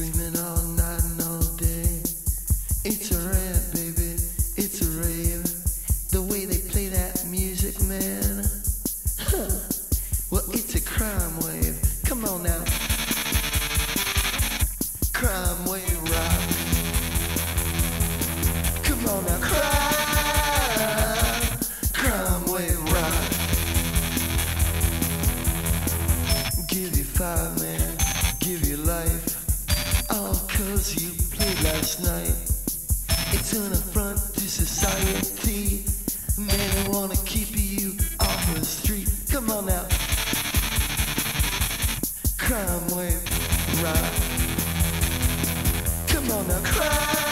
screaming all night and all day. It's a rant, baby, it's a rave. The way they play that music, man. Huh. Well, it's a crime wave. Come on now. Crime wave rock. Come on now, crime wave rock. Give you fire, man, give you life. All 'cause you played last night. It's an affront to society. Man, they wanna keep you off the street. Come on now. Crime wave rock. Come on now, crime.